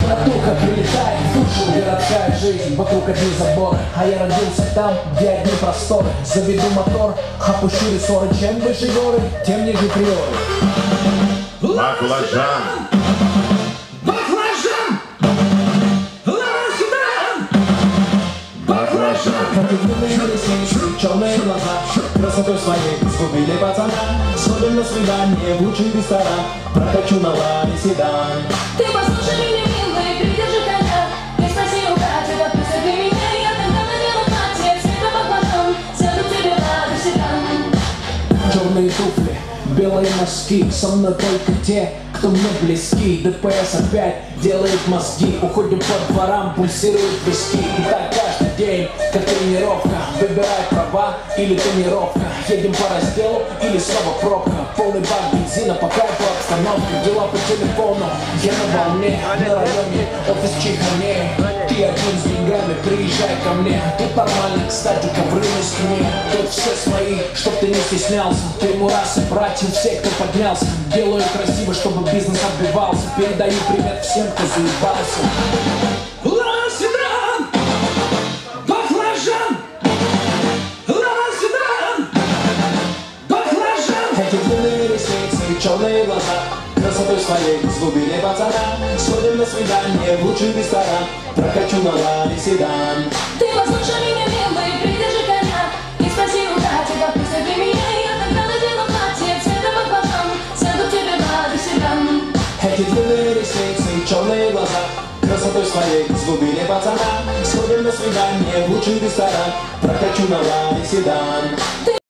Натурка прилетает в душу, городская жизнь, вокруг одни заборы. А я родился там, где одни просторы. Заведу мотор, опущу рессоры. Чем выше горы, тем ниже приоры. Баклажан! Баклажан! Баклажан! Противные ресницы, черные глаза, красотой своей сгубили пацана. Сходим на свидание в лучший ресторан, прокачу на ларе седан. Ты послушай меня, милый, придержи коня. Не спроси у Кати, как присоедини меня. Я тогда надену платье, цвета баклажан. Сяду тебе рядом седан. Черные туфли, белые носки, со мной только те, кто мне близки. ДПС опять делает мозги, уходим по дворам, пульсируют виски. И так каждый день, как тренировка, выбирай права или тонировка. Едем по разделу или снова пробка. Полный бак бензина, по кайфу обстановка. Дела по телефону, я на волне. На районе, офис чихане. Ты один с деньгами, приезжай ко мне. Тут нормально, кстати, ковры на стене. Тут все свои, чтоб ты не стеснялся. Ты мурасы, братья, все, кто поднялся. Делаю красиво, чтобы бизнес отбивался. Передаю привет всем, кто заебался. Лара седан! Баклажан! Лара седан! Баклажан! Эти длинные ресницы, черные глаза, красотой своей сгубили пацана. Сходим на свидание в лучший ресторан, прокачу на ларе седан. Ты послушай меня, милый, придержи коня. Не спроси у Кати, как присоедини меня. Я тогда надену платье, цвета баклажан. Сяду тебе рядом седан. Эти длинные ресницы, черные глаза, красотой своей сгубили пацана. Сходим на свидание в лучший ресторан, прокачу на ларе седан.